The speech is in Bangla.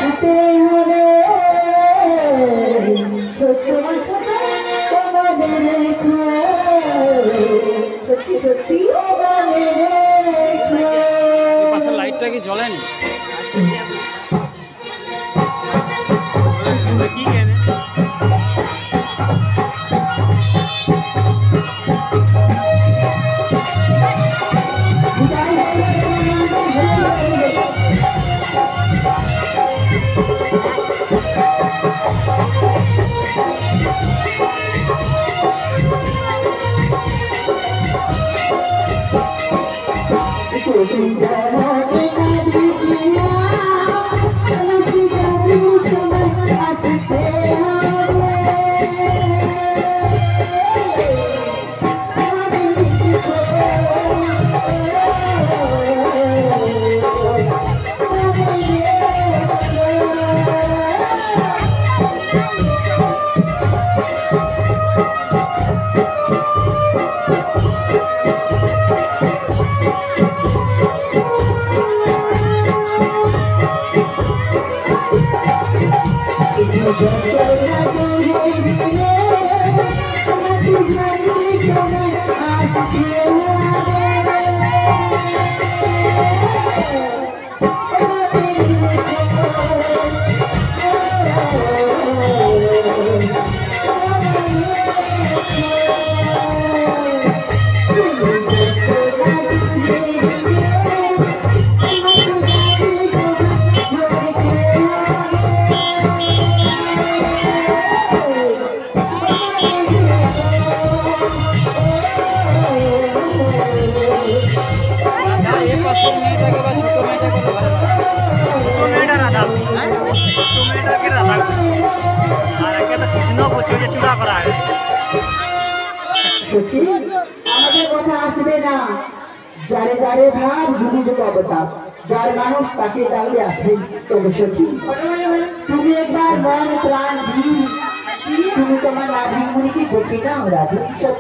আসতে হবে ছোট্ট তোমাদের রেখো সত্যি সত্যি পাশের লাইটটা কি জ্বলেনি? কি কেনে আমাদের কথা আসবে না যারে যারে ভাব যুগ যুগ অবতার যার মানুষ তাকে ডাকলে আসবে তবে সত্যি তুমি একবার মন প্রাণ তুমি তোমার নাভিমণিকে দেখে নাও রাধে।